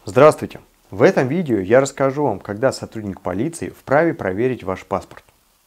Здравствуйте! В этом видео я расскажу вам, когда сотрудник полиции вправе проверить ваш паспорт.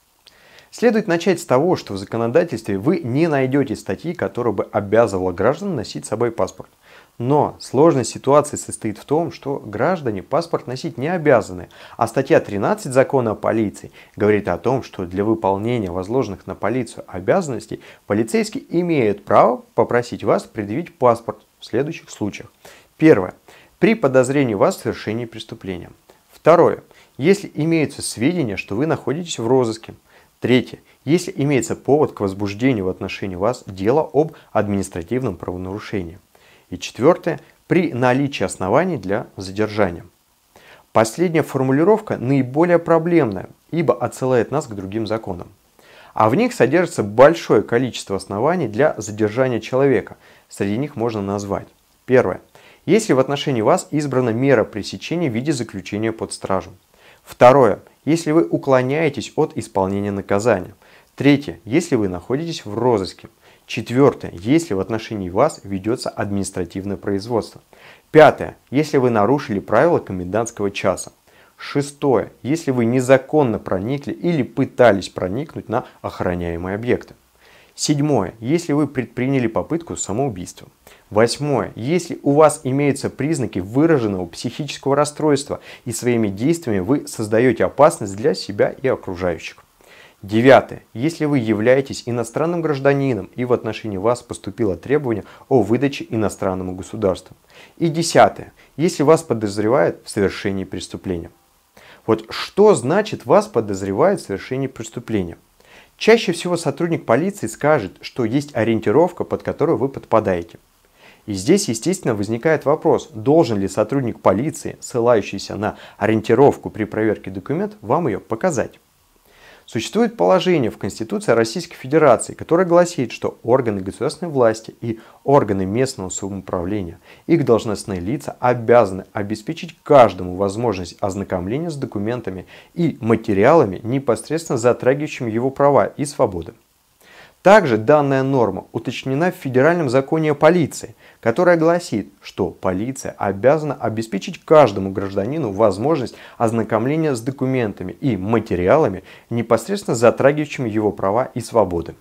Следует начать с того, что в законодательстве вы не найдете статьи, которая бы обязывала граждан носить с собой паспорт. Но сложность ситуации состоит в том, что граждане паспорт носить не обязаны, а статья 13 Закона о полиции говорит о том, что для выполнения возложенных на полицию обязанностей полицейский имеет право попросить вас предъявить паспорт в следующих случаях. Первое. При подозрении вас в совершении преступления. Второе. Если имеются сведения, что вы находитесь в розыске. Третье. Если имеется повод к возбуждению в отношении вас дела об административном правонарушении. И четвертое. При наличии оснований для задержания. Последняя формулировка наиболее проблемная, ибо отсылает нас к другим законам. А в них содержится большое количество оснований для задержания человека. Среди них можно назвать. Первое. Если в отношении вас избрана мера пресечения в виде заключения под стражу. Второе. Если вы уклоняетесь от исполнения наказания. Третье. Если вы находитесь в розыске. Четвертое. Если в отношении вас ведется административное производство. Пятое. Если вы нарушили правила комендантского часа. Шестое. Если вы незаконно проникли или пытались проникнуть на охраняемые объекты. Седьмое. Если вы предприняли попытку самоубийства. Восьмое. Если у вас имеются признаки выраженного психического расстройства и своими действиями вы создаете опасность для себя и окружающих. Девятое. Если вы являетесь иностранным гражданином и в отношении вас поступило требование о выдаче иностранному государству. И десятое. Если вас подозревают в совершении преступления. Вот что значит вас подозревают в совершении преступления? Чаще всего сотрудник полиции скажет, что есть ориентировка, под которую вы подпадаете. И здесь, естественно, возникает вопрос, должен ли сотрудник полиции, ссылающийся на ориентировку при проверке документов, вам ее показать. Существует положение в Конституции Российской Федерации, которое гласит, что органы государственной власти и органы местного самоуправления, их должностные лица обязаны обеспечить каждому возможность ознакомления с документами и материалами, непосредственно затрагивающими его права и свободы. Также данная норма уточнена в Федеральном законе о полиции, которая гласит, что полиция обязана обеспечить каждому гражданину возможность ознакомления с документами и материалами, непосредственно затрагивающими его права и свободы.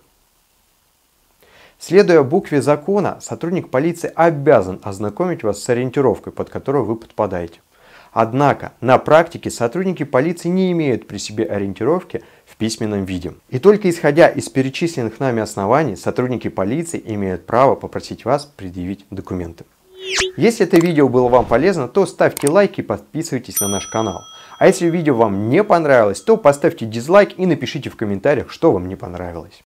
Следуя букве закона, сотрудник полиции обязан ознакомить вас с ориентировкой, под которую вы подпадаете. Однако на практике сотрудники полиции не имеют при себе ориентировки в письменном виде. И только исходя из перечисленных нами оснований, сотрудники полиции имеют право попросить вас предъявить документы. Если это видео было вам полезно, то ставьте лайк и подписывайтесь на наш канал. А если видео вам не понравилось, то поставьте дизлайк и напишите в комментариях, что вам не понравилось.